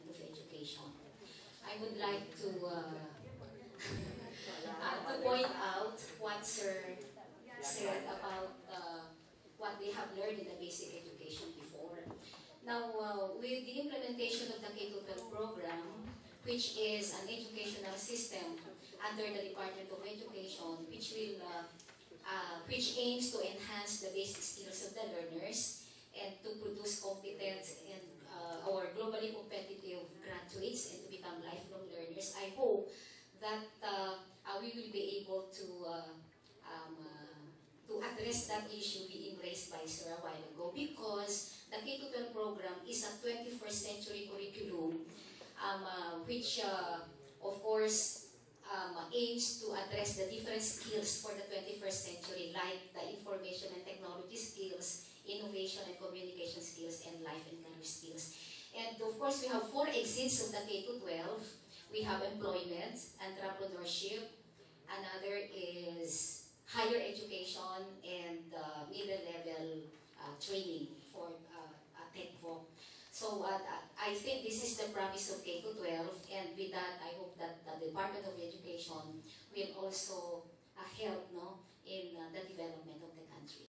Department of Education. I would like to point out what Sir said about what they have learned in the basic education before. Now, with the implementation of the K-12 program, which is an educational system under the Department of Education, which aims to enhance the basic skills of the learners and to produce competent and or globally competitive graduates and to become lifelong learners. I hope that we will be able to address that issue being raised by Sir a while ago, because the K-12 program is a 21st century curriculum which of course aims to address the different skills for the 21st century, like the information and technology skills, innovation and communication skills, and life and career skills. And of course, we have 4 exits of the K-12. We have employment, entrepreneurship, another is higher education, and middle level training for TechVoc. So I think this is the promise of K-12, and with that, I hope that the Department of Education will also help in the development of the country.